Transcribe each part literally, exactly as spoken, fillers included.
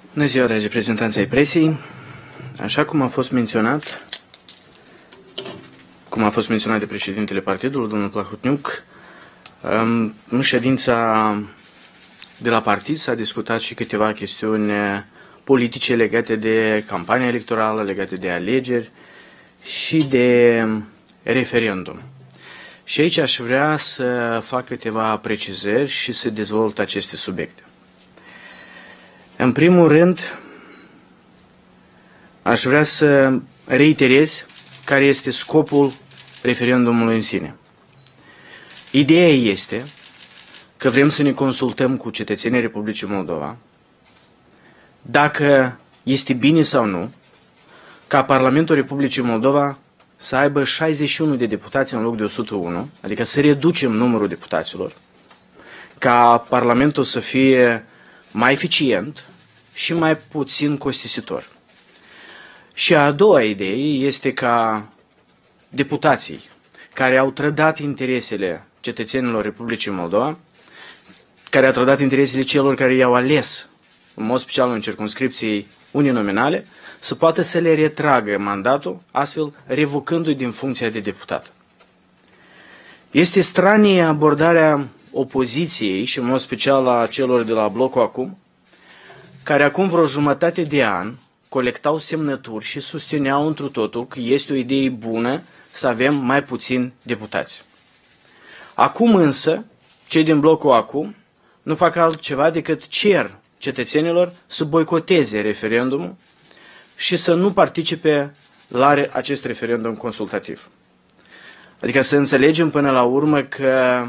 Bună ziua, dragi reprezentanți ai presei. Așa cum a fost menționat, cum a fost menționat de președintele partidului, domnul Plahotniuc, în ședința de la partid s-a discutat și câteva chestiuni politice legate de campania electorală, legate de alegeri și de referendum. Și aici aș vrea să fac câteva precizări și să dezvolt aceste subiecte. În primul rând, aș vrea să reiterez care este scopul referendumului în sine. Ideea este că vrem să ne consultăm cu cetățenii Republicii Moldova dacă este bine sau nu ca Parlamentul Republicii Moldova să aibă șaizeci și unu de deputați în loc de o sută unu, adică să reducem numărul deputaților, ca Parlamentul să fie mai eficient și mai puțin costisitor. Și a doua idee este ca deputații care au trădat interesele cetățenilor Republicii Moldova, care au trădat interesele celor care i-au ales, în mod special în circumscripții uninominale, să poată să le retragă mandatul, astfel revocându-i din funcția de deputat. Este stranie abordarea opoziției și în mod special a celor de la Blocul Acum, care acum vreo jumătate de an colectau semnături și susțineau întru totul că este o idee bună să avem mai puțini deputați. Acum însă, cei din Blocul Acum nu fac altceva decât cer cetățenilor să boicoteze referendumul și să nu participe la acest referendum consultativ. Adică să înțelegem până la urmă că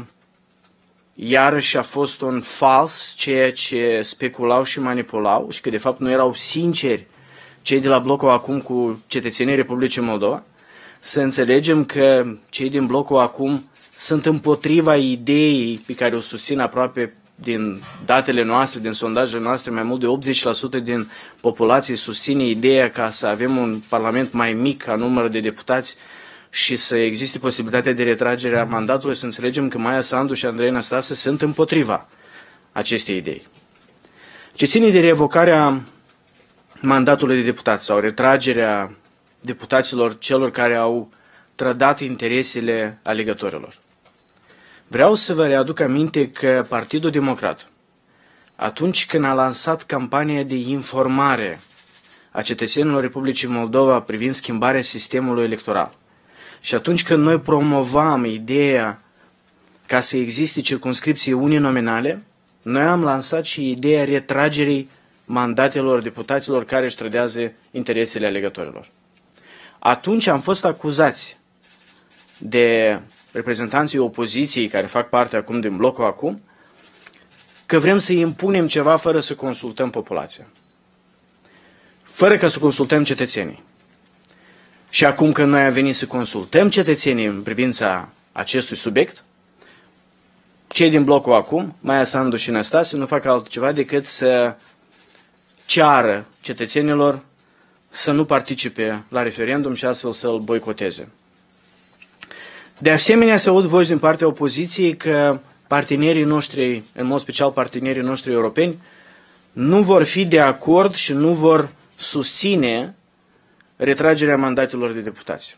iarăși a fost un fals ceea ce speculau și manipulau și că de fapt nu erau sinceri cei de la Blocul Acum cu cetățenii Republicii Moldova, să înțelegem că cei din Blocul Acum sunt împotriva ideii pe care o susțin aproape din datele noastre, din sondajele noastre, mai mult de optzeci la sută din populație susține ideea ca să avem un parlament mai mic ca număr de deputați și să existe posibilitatea de retragere a mandatului, să înțelegem că Maia Sandu și Andrei Năstase sunt împotriva acestei idei. Ce ține de revocarea mandatului de deputat sau retragerea deputaților celor care au trădat interesele alegătorilor. Vreau să vă readuc aminte că Partidul Democrat, atunci când a lansat campania de informare a cetățenilor Republicii Moldova privind schimbarea sistemului electoral, și atunci când noi promovam ideea ca să existe circumscripții uninominale, noi am lansat și ideea retragerii mandatelor deputaților care își trădează interesele alegătorilor. Atunci am fost acuzați de reprezentanții opoziției care fac parte acum din Blocul Acum că vrem să impunem ceva fără să consultăm populația, fără ca să consultăm cetățenii. Și acum când noi am venit să consultăm cetățenii în privința acestui subiect, cei din Blocul Acum, Maia Sandu și Năstase, nu fac altceva decât să ceară cetățenilor să nu participe la referendum și astfel să-l boicoteze. De asemenea, se aud voci din partea opoziției că partenerii noștri, în mod special partenerii noștri europeni, nu vor fi de acord și nu vor susține retragerea mandatelor de deputați.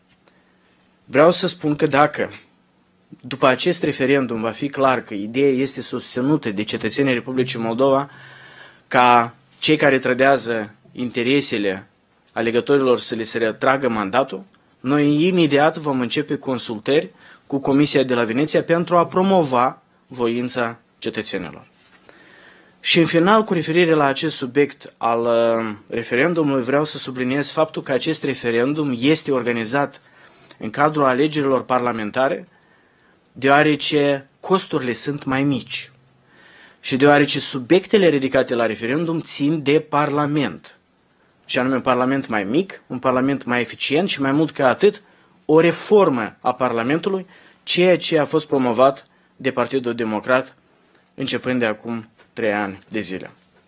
Vreau să spun că dacă după acest referendum va fi clar că ideea este susținută de cetățenii Republicii Moldova ca cei care trădează interesele alegătorilor să le se retragă mandatul, noi imediat vom începe consultări cu Comisia de la Veneția pentru a promova voința cetățenilor. Și în final, cu referire la acest subiect al referendumului, vreau să subliniez faptul că acest referendum este organizat în cadrul alegerilor parlamentare, deoarece costurile sunt mai mici și deoarece subiectele ridicate la referendum țin de Parlament, și anume un Parlament mai mic, un Parlament mai eficient și mai mult ca atât, o reformă a Parlamentului, ceea ce a fost promovat de Partidul Democrat începând de acum trei ani de zile.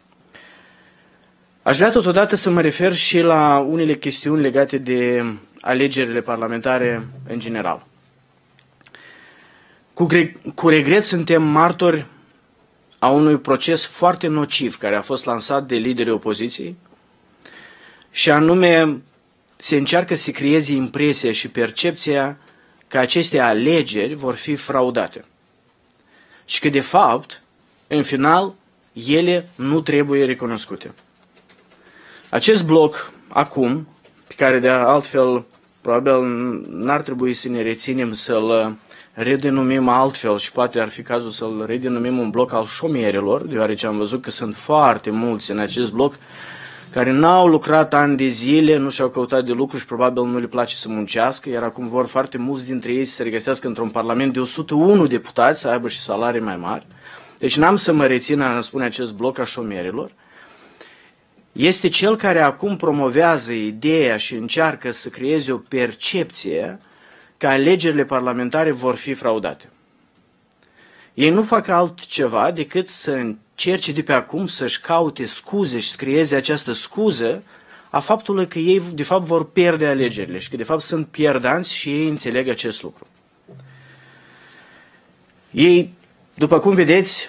Aș vrea totodată să mă refer și la unele chestiuni legate de alegerile parlamentare în general. Cu, cu regret suntem martori a unui proces foarte nociv care a fost lansat de liderii opoziției, și anume se încearcă să creeze impresia și percepția că aceste alegeri vor fi fraudate și că, de fapt, în final, ele nu trebuie recunoscute. Acest bloc, acum, pe care de altfel probabil n-ar trebui să ne reținem să-l redenumim altfel și poate ar fi cazul să-l redenumim un bloc al șomerilor, deoarece am văzut că sunt foarte mulți în acest bloc care n-au lucrat ani de zile, nu și-au căutat de lucru și probabil nu le place să muncească, iar acum vor foarte mulți dintre ei să se regăsească într-un parlament de o sută unu deputați, să aibă și salarii mai mari. Deci n-am să mă rețin a spune acest bloc a șomerilor. Este cel care acum promovează ideea și încearcă să creeze o percepție că alegerile parlamentare vor fi fraudate. Ei nu fac altceva decât să încerce de pe acum să-și caute scuze și să creeze această scuză a faptului că ei de fapt vor pierde alegerile și că de fapt sunt pierdanți și ei înțeleg acest lucru. Ei, după cum vedeți,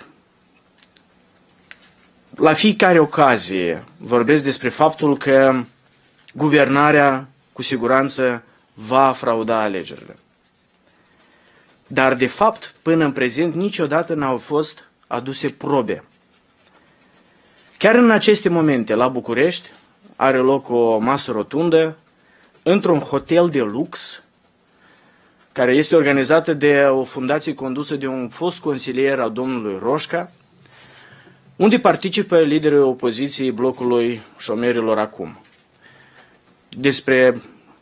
la fiecare ocazie vorbesc despre faptul că guvernarea cu siguranță va frauda alegerile. Dar, de fapt, până în prezent, niciodată n-au fost aduse probe. Chiar în aceste momente, la București, are loc o masă rotundă într-un hotel de lux, care este organizată de o fundație condusă de un fost consilier al domnului Roșca, unde participă liderii opoziției blocului șomerilor acum. Despre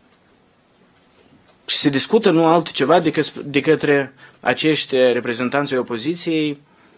și se discută nu altceva decât de către acești reprezentanți ai opoziției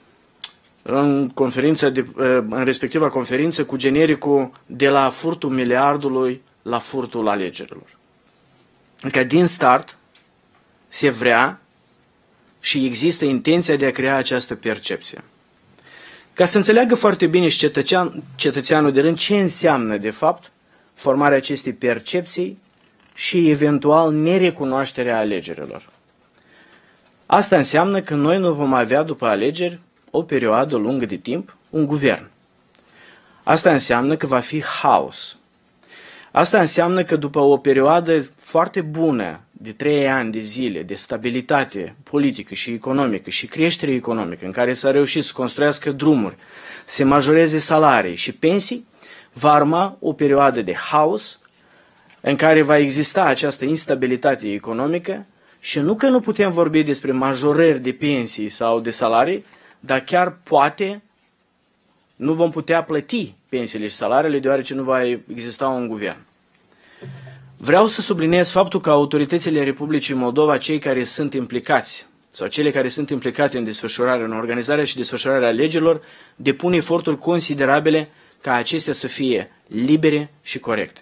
în, conferința de, în respectiva conferință cu genericul de la furtul miliardului la furtul alegerilor. Adică din start se vrea și există intenția de a crea această percepție. Ca să înțeleagă foarte bine și cetățean, cetățeanul de rând ce înseamnă de fapt formarea acestei percepții și eventual nerecunoașterea alegerilor. Asta înseamnă că noi nu vom avea după alegeri o perioadă lungă de timp un guvern. Asta înseamnă că va fi haos. Asta înseamnă că după o perioadă foarte bună de trei ani de zile de stabilitate politică și economică și creștere economică în care s-a reușit să construiască drumuri, să se majoreze salarii și pensii, va urma o perioadă de haos în care va exista această instabilitate economică și nu că nu putem vorbi despre majorări de pensii sau de salarii, dar chiar poate nu vom putea plăti pensiile și salariile deoarece nu va exista un guvern. Vreau să subliniez faptul că autoritățile Republicii Moldova, cei care sunt implicați sau cele care sunt implicate în desfășurarea, în organizarea și desfășurarea alegerilor, depun eforturi considerabile ca acestea să fie libere și corecte.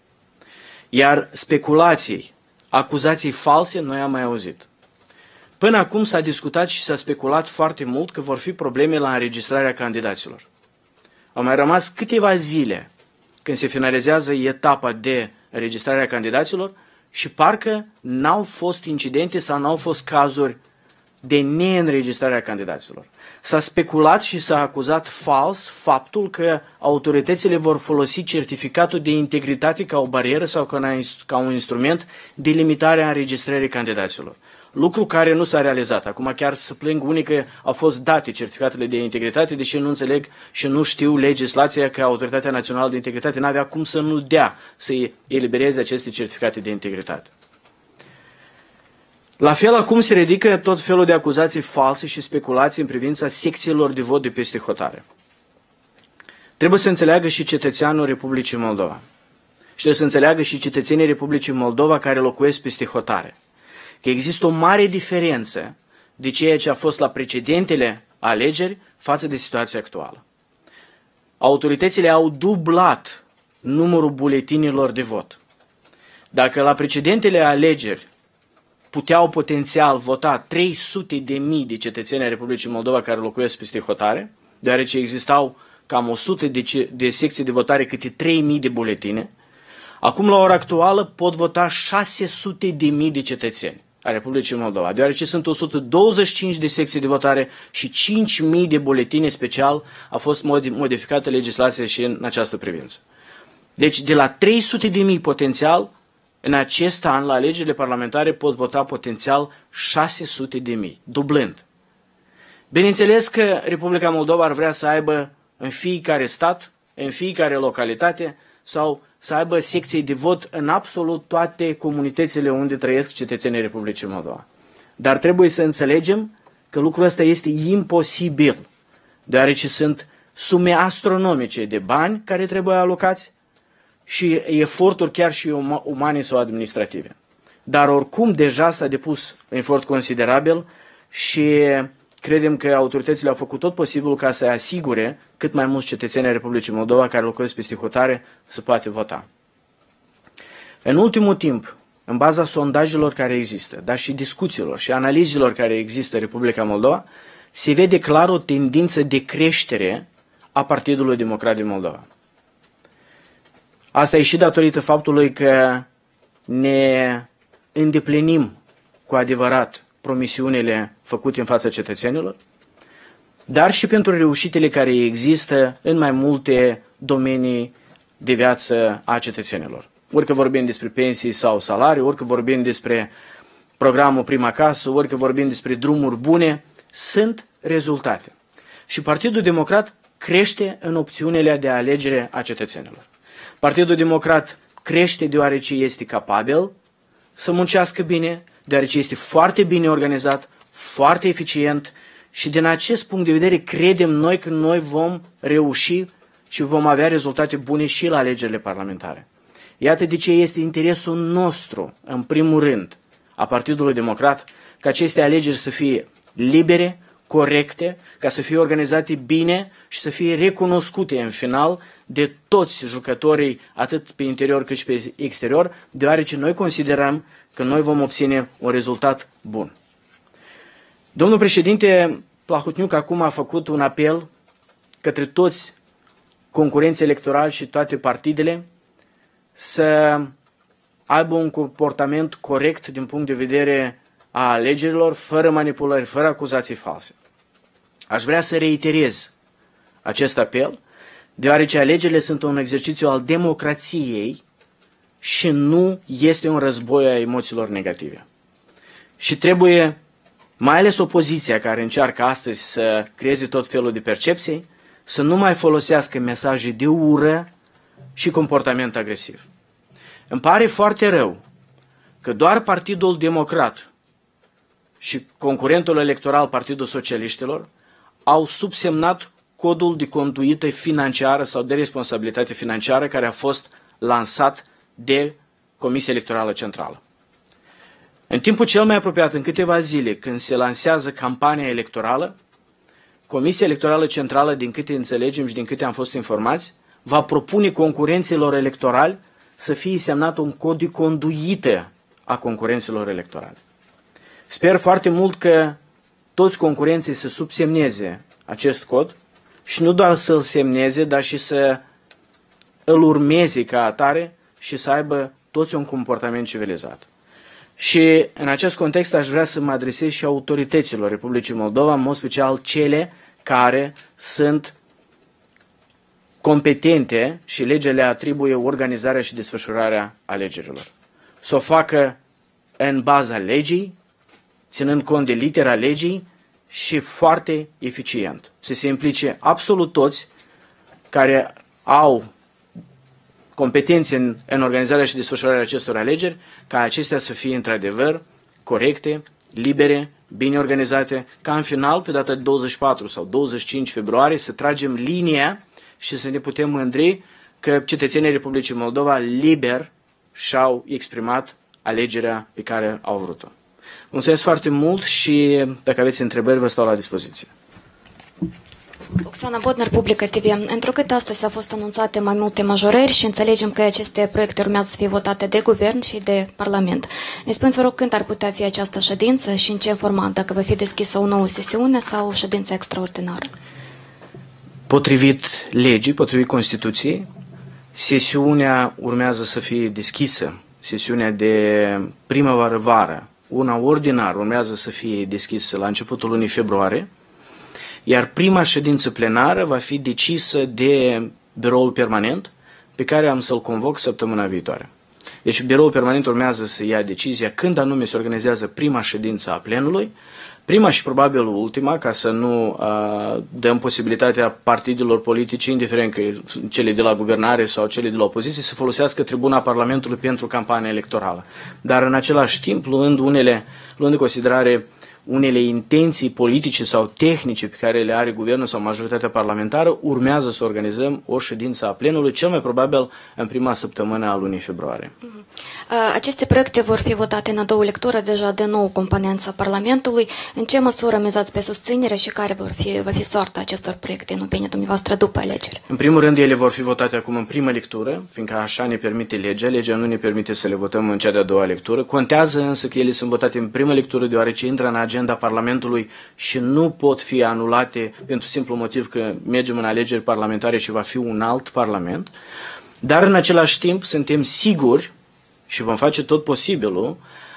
Iar speculații, acuzații false, noi am mai auzit. Până acum s-a discutat și s-a speculat foarte mult că vor fi probleme la înregistrarea candidaților. Au mai rămas câteva zile când se finalizează etapa de înregistrare a candidaților și parcă n-au fost incidente sau n-au fost cazuri de neînregistrare a candidaților. S-a speculat și s-a acuzat fals faptul că autoritățile vor folosi certificatul de integritate ca o barieră sau ca un instrument de limitare a înregistrării candidaților. Lucru care nu s-a realizat. Acum chiar să plâng unii că au fost date certificatele de integritate, deși nu înțeleg și nu știu legislația că Autoritatea Națională de Integritate n-avea cum să nu dea să elibereze aceste certificate de integritate. La fel acum se ridică tot felul de acuzații false și speculații în privința secțiilor de vot de peste hotare. Trebuie să înțeleagă și cetățeanul Republicii Moldova. Și trebuie să înțeleagă și cetățenii Republicii Moldova care locuiesc peste hotare. Că există o mare diferență de ceea ce a fost la precedentele alegeri față de situația actuală. Autoritățile au dublat numărul buletinilor de vot. Dacă la precedentele alegeri puteau potențial vota trei sute de mii de cetățeni ai Republicii Moldova care locuiesc peste hotare, deoarece existau cam o sută de, de secții de votare câte trei mii de buletine, acum la ora actuală pot vota șase sute de mii de cetățeni. a Republicii Moldova, deoarece sunt o sută douăzeci și cinci de secții de votare și cinci mii de buletine special a fost modificată legislația și în această privință. Deci de la trei sute de mii potențial, în acest an, la alegerile parlamentare, pot vota potențial șase sute de mii, dublând. Bineînțeles că Republica Moldova ar vrea să aibă în fiecare stat, în fiecare localitate, sau să aibă secții de vot în absolut toate comunitățile unde trăiesc cetățenii Republicii Moldova. Dar trebuie să înțelegem că lucrul ăsta este imposibil, deoarece sunt sume astronomice de bani care trebuie alocați și eforturi chiar și umane sau administrative. Dar oricum deja s-a depus un efort considerabil și credem că autoritățile au făcut tot posibilul ca să asigure cât mai mulți cetățeni ai Republicii Moldova care locuiesc peste hotare să poată vota. În ultimul timp, în baza sondajelor care există, dar și discuțiilor și analizilor care există în Republica Moldova, se vede clar o tendință de creștere a Partidului Democrat din Moldova. Asta e și datorită faptului că ne îndeplinim cu adevărat promisiunile făcute în fața cetățenilor, dar și pentru reușitele care există în mai multe domenii de viață a cetățenilor. Orică vorbim despre pensii sau salarii, orică vorbim despre programul Prima Casă, orică vorbim despre drumuri bune, sunt rezultate. Și Partidul Democrat crește în opțiunile de alegere a cetățenilor. Partidul Democrat crește deoarece este capabil să muncească bine, deoarece este foarte bine organizat, foarte eficient și din acest punct de vedere credem noi că noi vom reuși și vom avea rezultate bune și la alegerile parlamentare. Iată de ce este interesul nostru, în primul rând, a Partidului Democrat, ca aceste alegeri să fie libere, corecte, ca să fie organizate bine și să fie recunoscute în final de toți jucătorii, atât pe interior cât și pe exterior, deoarece noi considerăm că noi vom obține un rezultat bun. Domnul președinte Plahotniuc acum a făcut un apel către toți concurenții electorali și toate partidele să aibă un comportament corect din punct de vedere a alegerilor, fără manipulări, fără acuzații false. Aș vrea să reiterez acest apel, deoarece alegerile sunt un exercițiu al democrației și nu este un război a emoțiilor negative. Și trebuie, mai ales opoziția care încearcă astăzi să creeze tot felul de percepții, să nu mai folosească mesaje de ură și comportament agresiv. Îmi pare foarte rău că doar Partidul Democrat și concurentul electoral Partidul Socialiștilor au subsemnat codul de conduită financiară sau de responsabilitate financiară care a fost lansat de Comisia Electorală Centrală. În timpul cel mai apropiat, în câteva zile, când se lansează campania electorală, Comisia Electorală Centrală, din câte înțelegem și din câte am fost informați, va propune concurenților electorali să fie semnat un cod de conduită a concurenților electorali. Sper foarte mult că toți concurenții să subsemneze acest cod și nu doar să-l semneze, dar și să îl urmeze ca atare și să aibă toți un comportament civilizat. Și în acest context aș vrea să mă adresez și autorităților Republicii Moldova, în mod special cele care sunt competente și legea le atribuie organizarea și desfășurarea alegerilor. Să o facă în baza legii, ținând cont de litera legii și foarte eficient. Să se implice absolut toți care au competențe în, în organizarea și desfășurarea acestor alegeri, ca acestea să fie într-adevăr corecte, libere, bine organizate, ca în final, pe data de douăzeci și patru sau douăzeci și cinci februarie, să tragem linia și să ne putem mândri că cetățenii Republicii Moldova liber și-au exprimat alegerea pe care au vrut-o. Mulțumesc foarte mult și dacă aveți întrebări, vă stau la dispoziție. Oxana Bodnar, Publica T V. Întrucât astăzi au fost anunțate mai multe majorări și înțelegem că aceste proiecte urmează să fie votate de guvern și de Parlament. Ne spuneți, vă rog, când ar putea fi această ședință și în ce format, dacă va fi deschisă o nouă sesiune sau o ședință extraordinară? Potrivit legii, potrivit Constituției, sesiunea urmează să fie deschisă, sesiunea de primăvară-vară una ordinar, urmează să fie deschisă la începutul lunii februarie, iar prima ședință plenară va fi decisă de biroul permanent, pe care am să-l convoc săptămâna viitoare. Deci biroul permanent urmează să ia decizia când anume se organizează prima ședință a plenului, prima și probabil ultima, ca să nu uh, dăm posibilitatea partidelor politice, indiferent că cele de la guvernare sau cele de la opoziție, să folosească tribuna Parlamentului pentru campania electorală. Dar în același timp, luând, unele, luând în considerare unele intenții politice sau tehnice pe care le are guvernul sau majoritatea parlamentară, urmează să organizăm o ședință a plenului, cel mai probabil în prima săptămână a lunii februarie. Aceste proiecte vor fi votate în a doua lectură, deja de nou componența Parlamentului. În ce măsură mizați pe susținere și care vor fi, va fi soarta acestor proiecte în opinia dumneavoastră după alegeri? În primul rând, ele vor fi votate acum în prima lectură, fiindcă așa ne permite legea. Legea nu ne permite să le votăm în cea de-a doua lectură. Contează însă că ele sunt votate în prima lectură, deoarece intră în agenda Parlamentului și nu pot fi anulate pentru simplu motiv că mergem în alegeri parlamentare și va fi un alt Parlament. Dar în același timp suntem siguri și vom face tot posibilul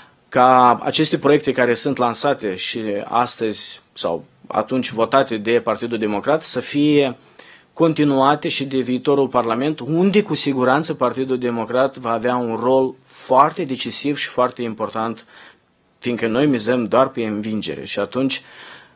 ca aceste proiecte care sunt lansate și astăzi sau atunci votate de Partidul Democrat să fie continuate și de viitorul Parlament, unde cu siguranță Partidul Democrat va avea un rol foarte decisiv și foarte important, fiindcă noi mizăm doar pe învingere și atunci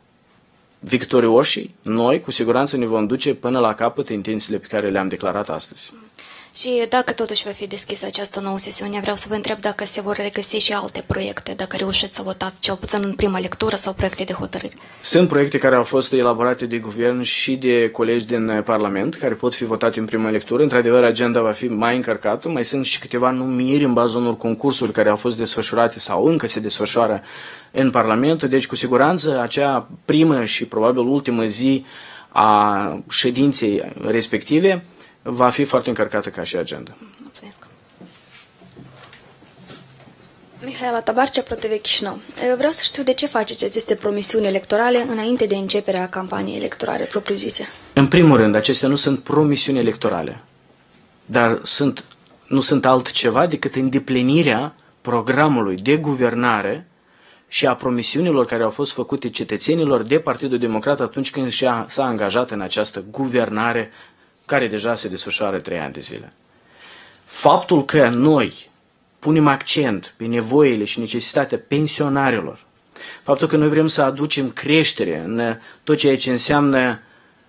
victorioșii, noi cu siguranță ne vom duce până la capăt intențiile pe care le-am declarat astăzi. Și dacă totuși va fi deschisă această nouă sesiune, vreau să vă întreb dacă se vor regăsi și alte proiecte, dacă reușiți să votați cel puțin în prima lectură sau proiecte de hotărâri. Sunt proiecte care au fost elaborate de guvern și de colegi din Parlament, care pot fi votate în prima lectură. Într-adevăr, agenda va fi mai încărcată. Mai sunt și câteva numiri în baza unor concursuri care au fost desfășurate sau încă se desfășoară în Parlament. Deci, cu siguranță, acea primă și probabil ultimă zi a ședinței respective va fi foarte încărcată ca și agenda. Mulțumesc. Mihaela Tabarcea, ProTV Chișinău. Eu vreau să știu de ce faceți aceste promisiuni electorale înainte de începerea campaniei electorale propriu-zise. În primul rând, acestea nu sunt promisiuni electorale, dar sunt, nu sunt altceva decât îndeplinirea programului de guvernare și a promisiunilor care au fost făcute cetățenilor de Partidul Democrat atunci când s-a angajat în această guvernare care deja se desfășoară trei ani de zile. Faptul că noi punem accent pe nevoile și necesitatea pensionarilor, faptul că noi vrem să aducem creștere în tot ceea ce înseamnă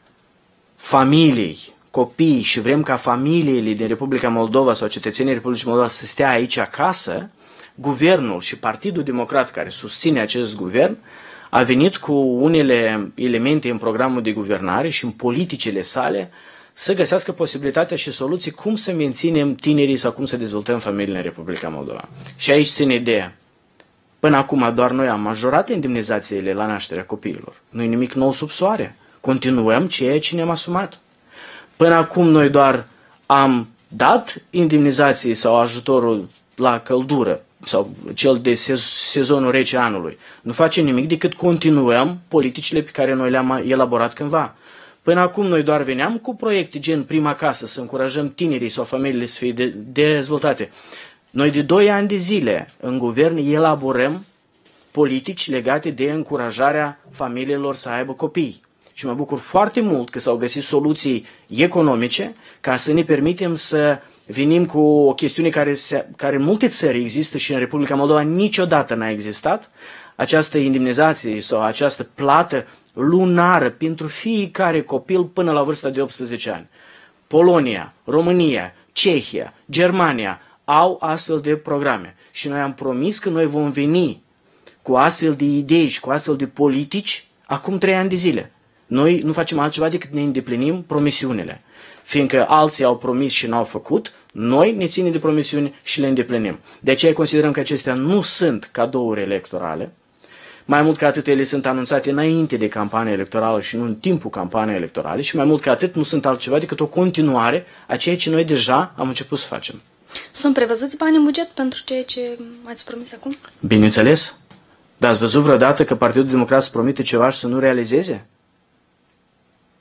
familii, copii și vrem ca familiile din Republica Moldova sau cetățenii Republicii Moldova să stea aici acasă, guvernul și Partidul Democrat care susține acest guvern a venit cu unele elemente în programul de guvernare și în politicile sale să găsească posibilitatea și soluții cum să menținem tinerii sau cum să dezvoltăm familiile în Republica Moldova. Și aici ține ideea. Până acum doar noi am majorat indemnizațiile la nașterea copiilor. Nu e nimic nou sub soare. Continuăm ceea ce ne-am asumat. Până acum noi doar am dat indemnizații sau ajutorul la căldură sau cel de sezonul rece anului. Nu facem nimic decât continuăm politicile pe care noi le-am elaborat cândva. Până acum noi doar veneam cu proiecte gen Prima Casă, să încurajăm tinerii sau familiile să fie de, dezvoltate. Noi de doi ani de zile în guvern elaborăm politici legate de încurajarea familiilor să aibă copii. Și mă bucur foarte mult că s-au găsit soluții economice ca să ne permitem să venim cu o chestiune care, se, care în multe țări există și în Republica Moldova niciodată n-a existat, această indemnizație sau această plată lunară pentru fiecare copil până la vârsta de optsprezece ani. Polonia, România, Cehia, Germania au astfel de programe și noi am promis că noi vom veni cu astfel de idei și cu astfel de politici acum trei ani de zile. Noi nu facem altceva decât ne îndeplinim promisiunile. Fiindcă alții au promis și n-au făcut, noi ne ținem de promisiuni și le îndeplinim. De aceea considerăm că acestea nu sunt cadouri electorale. Mai mult ca atât, ele sunt anunțate înainte de campania electorală și nu în timpul campaniei electorale și mai mult ca atât nu sunt altceva decât o continuare a ceea ce noi deja am început să facem. Sunt prevăzuți bani în buget pentru ceea ce ați promis acum? Bineînțeles. Dar ați văzut vreodată că Partidul Democrat să promite ceva și să nu realizeze?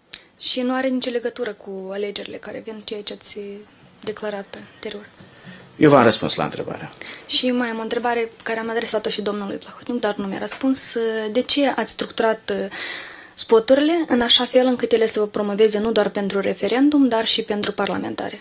Și nu are nicio legătură cu alegerile care vin, ceea ce ați declarat anterior? Eu v-am răspuns la întrebare. Și mai am o întrebare care am adresat-o și domnului Plahotniuc, dar nu mi-a răspuns. De ce ați structurat spoturile în așa fel încât ele să vă promoveze nu doar pentru referendum, dar și pentru parlamentare?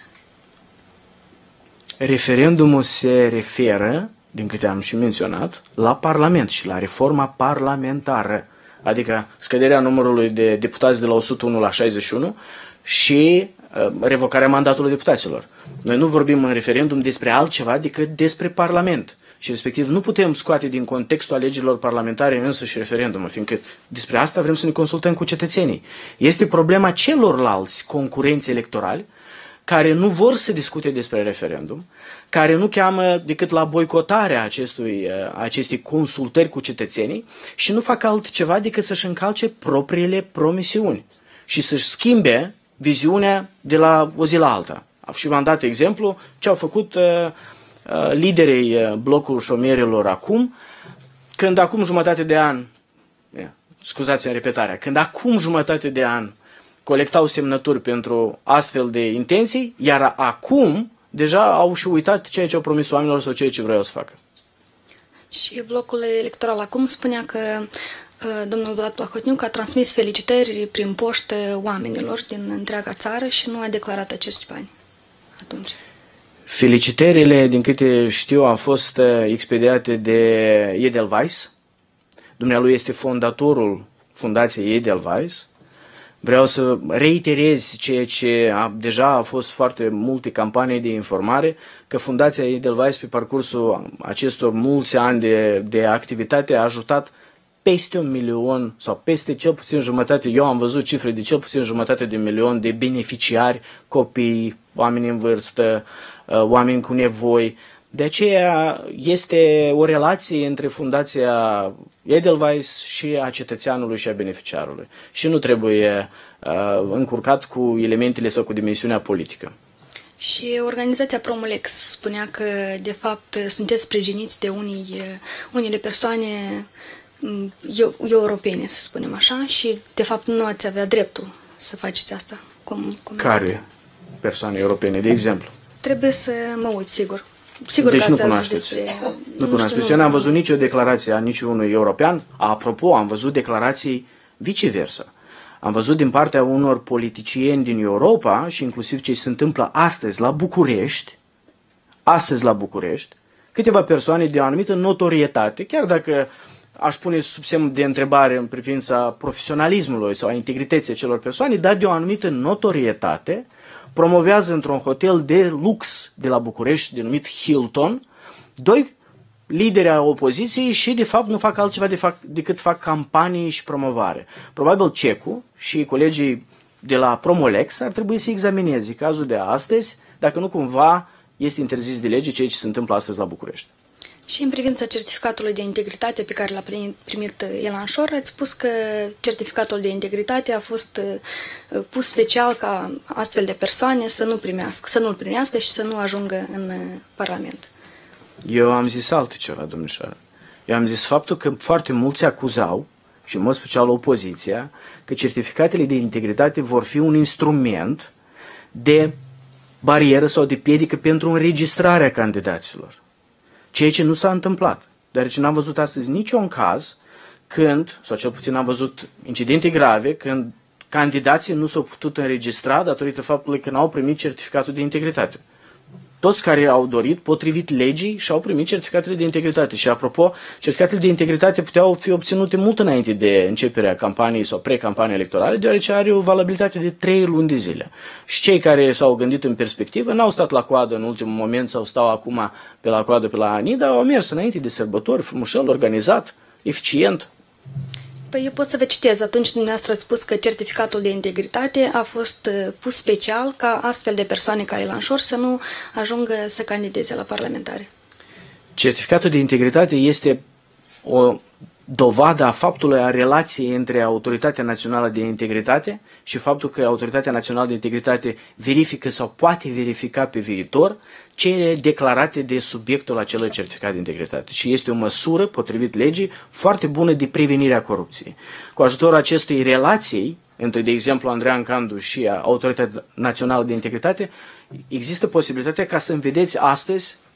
Referendumul se referă, din câte am și menționat, la Parlament și la reforma parlamentară, adică scăderea numărului de deputați de la o sută unu la șaizeci și unu și uh, revocarea mandatului deputaților. Noi nu vorbim în referendum despre altceva decât despre Parlament și respectiv nu putem scoate din contextul alegerilor parlamentare însă și referendumul, fiindcă despre asta vrem să ne consultăm cu cetățenii. Este problema celorlalți concurenți electorali care nu vor să discute despre referendum, care nu cheamă decât la boicotarea acestui, acestei consultări cu cetățenii și nu fac altceva decât să-și încalce propriile promisiuni și să-și schimbe viziunea de la o zi la alta. Și v-am dat exemplu ce au făcut uh, uh, liderii blocului șomerilor acum, când acum jumătate de an, scuzați-mi repetarea, când acum jumătate de an colectau semnături pentru astfel de intenții, iar acum deja au și uitat ceea ce au promis oamenilor sau ceea ce vreau să facă. Și blocul electoral acum spunea că uh, domnul Vlad Plahotniuc a transmis felicitări prin poștă oamenilor din întreaga țară și nu a declarat acești bani atunci. Felicitările, din câte știu, au fost expediate de Edelweiss. Dumnealui este fondatorul Fundației Edelweiss. Vreau să reiterez ceea ce a, deja a fost foarte multe campanii de informare, că Fundația Edelweiss pe parcursul acestor mulți ani de, de activitate a ajutat peste un milion sau peste cel puțin jumătate, eu am văzut cifre de cel puțin jumătate de milion de beneficiari, copii, oameni în vârstă, oameni cu nevoi. De aceea este o relație între Fundația Edelweiss și a cetățeanului și a beneficiarului. Și nu trebuie uh, încurcat cu elementele sau cu dimensiunea politică. Și organizația Promolex spunea că, de fapt, sunteți sprijiniți de unii, unele persoane europene, să spunem așa, și, de fapt, nu ați avea dreptul să faceți asta. Cum, cum Care persoane europene, de exemplu? Trebuie să mă uit, sigur. Sigur deci că nu ați cunoașteți. Despre... Nu, nu cunoașteți. Eu n-am văzut nicio declarație a niciunui european. Apropo, am văzut declarații viceversa. Am văzut din partea unor politicieni din Europa și inclusiv ce se întâmplă astăzi la București, astăzi la București, câteva persoane de o anumită notorietate, chiar dacă aș pune sub semn de întrebare în privința profesionalismului sau a integrității acelor persoane, dar de o anumită notorietate, promovează într-un hotel de lux de la București, denumit Hilton, doi lideri ai opoziției și, de fapt, nu fac altceva de fac, decât fac campanii și promovare. Probabil Cecu și colegii de la Promolex ar trebui să examineze cazul de astăzi, dacă nu cumva este interzis de lege ceea ce se întâmplă astăzi la București. Și în privința certificatului de integritate pe care l-a primit Elan Șor, ați spus că certificatul de integritate a fost pus special ca astfel de persoane să nu primească, să nu-l primească și să nu ajungă în Parlament. Eu am zis altceva, domnișoară. Eu am zis faptul că foarte mulți acuzau, și în mod special opoziția, că certificatele de integritate vor fi un instrument de barieră sau de piedică pentru înregistrarea candidaților. Ceea ce nu s-a întâmplat, deoarece n-am văzut astăzi niciun caz când, sau cel puțin am văzut incidente grave, când candidații nu s-au putut înregistra datorită faptului că n-au primit certificatul de integritate. Toți care au dorit, potrivit legii, și-au primit certificatele de integritate. Și apropo, certificatele de integritate puteau fi obținute mult înainte de începerea campaniei sau pre-campaniei electorale, deoarece are o valabilitate de trei luni de zile. Și cei care s-au gândit în perspectivă n-au stat la coadă în ultimul moment sau stau acum pe la coadă pe la ani, dar au mers înainte de sărbători, frumușel, organizat, eficient. Păi eu pot să vă citez. Atunci dumneavoastră ați spus că certificatul de integritate a fost pus special ca astfel de persoane ca Elan Șor să nu ajungă să candideze la parlamentare. Certificatul de integritate este o dovadă a faptului, a relației între Autoritatea Națională de Integritate și faptul că Autoritatea Națională de Integritate verifică sau poate verifica pe viitor cele declarate de subiectul acelui certificat de integritate. Și este o măsură, potrivit legii, foarte bună de prevenire a corupției. Cu ajutorul acestei relații între, de exemplu, Andreea Candu și Autoritatea Națională de Integritate, există posibilitatea ca să vedeți astăzi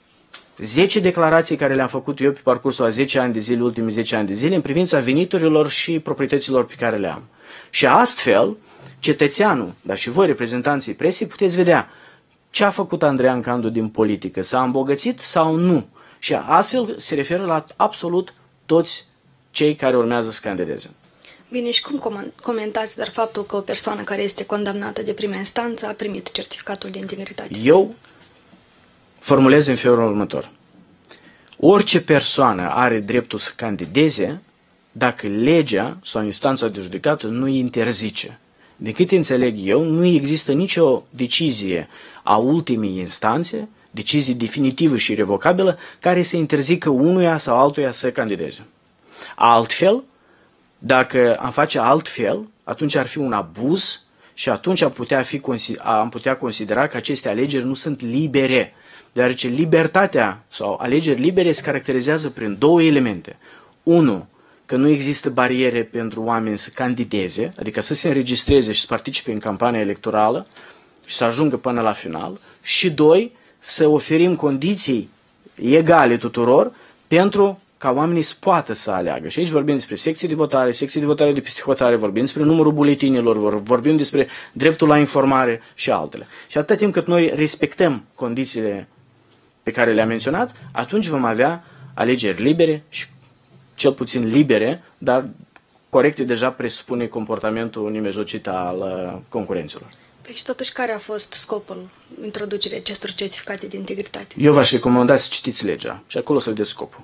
zece declarații care le-am făcut eu pe parcursul a zece ani de zile, ultimii zece ani de zile, în privința veniturilor și proprietăților pe care le am. Și astfel, cetățeanul, dar și voi, reprezentanții presii, puteți vedea ce a făcut Andreea Candu din politică, s-a îmbogățit sau nu. Și astfel se referă la absolut toți cei care urmează să candideze. Bine, și cum com comentați dar faptul că o persoană care este condamnată de prima instanță a primit certificatul de integritate? Eu formulez în felul următor. Orice persoană are dreptul să candideze dacă legea sau instanța de judecată nu îi interzice. De cât înțeleg eu, nu există nicio decizie a ultimei instanțe, decizie definitivă și irrevocabilă, care să interzică unuia sau altuia să candideze. Altfel, dacă am face altfel, atunci ar fi un abuz și atunci am putea, fi, am putea considera că aceste alegeri nu sunt libere, deoarece libertatea sau alegeri libere se caracterizează prin două elemente. Unu, că nu există bariere pentru oameni să candideze, adică să se înregistreze și să participe în campania electorală și să ajungă până la final. Și doi, să oferim condiții egale tuturor pentru ca oamenii să poată să aleagă. Și aici vorbim despre secții de votare, secții de votare de peste hotare, vorbim despre numărul buletinilor, vorbim despre dreptul la informare și altele. Și atâta timp cât noi respectăm condițiile pe care le-am menționat, atunci vom avea alegeri libere și cel puțin libere, dar corecte deja presupune comportamentul nemijlocit al uh, concurenților. Păi și totuși, care a fost scopul introducerii acestor certificate de integritate? Eu v-aș recomanda să citiți legea și acolo să vedeți scopul.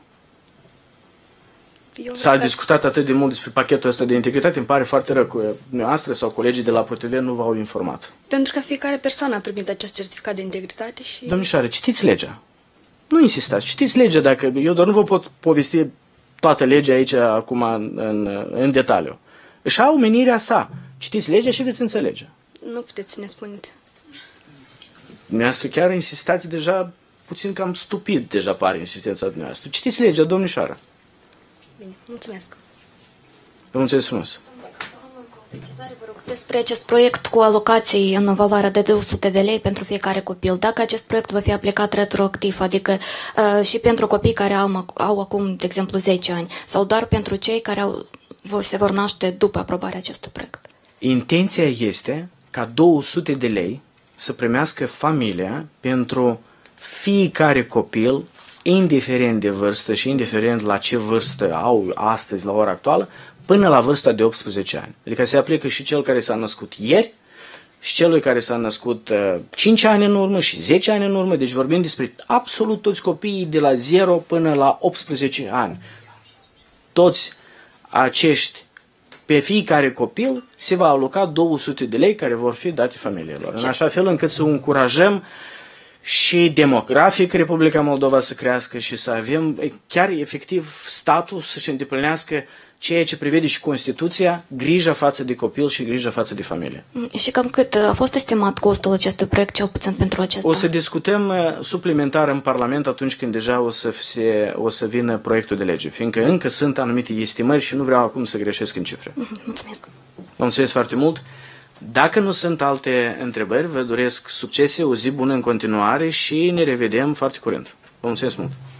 S-a discutat atât de mult despre pachetul ăsta de integritate, îmi pare foarte rău că noastră sau colegii de la ProTV nu v-au informat. Pentru că fiecare persoană a primit acest certificat de integritate și... Domnișoare, citiți legea. Nu insistați, citiți legea, dacă eu doar nu vă pot povesti toată legea aici acum în, în, în detaliu. Își au menirea sa. Citiți legea și veți înțelege. Nu puteți să ne spuneți. Dumneavoastră chiar insistați deja, puțin cam stupid deja pare insistența dumneavoastră. Citiți legea, domnișoară. Bine, mulțumesc. Vă mulțumesc frumos. Precizare, vă rog, despre acest proiect cu alocații în valoare de două sute de lei pentru fiecare copil. Dacă acest proiect va fi aplicat retroactiv, adică uh, și pentru copii care au, au acum, de exemplu, zece ani, sau doar pentru cei care au, se vor naște după aprobarea acestui proiect? Intenția este ca două sute de lei să primească familia pentru fiecare copil, indiferent de vârstă și indiferent la ce vârstă au astăzi, la ora actuală, până la vârsta de optsprezece ani. Adică se aplică și cel care s-a născut ieri și celui care s-a născut uh, cinci ani în urmă și zece ani în urmă. Deci vorbim despre absolut toți copiii de la zero până la optsprezece ani. Toți acești, pe fiecare copil, se va aloca două sute de lei care vor fi date familiilor. În așa fel încât să încurajăm și demografic Republica Moldova să crească și să avem chiar efectiv statul să-și îndeplinească ceea ce prevede și Constituția, grija față de copil și grija față de familie. Și cam cât a fost estimat costul acestui proiect, cel puțin pentru acesta? O să discutăm suplimentar în Parlament atunci când deja o să, se, o să vină proiectul de lege, fiindcă încă sunt anumite estimări și nu vreau acum să greșesc în cifre. Mulțumesc! Vă mulțumesc foarte mult! Dacă nu sunt alte întrebări, vă doresc succese, o zi bună în continuare și ne revedem foarte curând. Vă mulțumesc mult!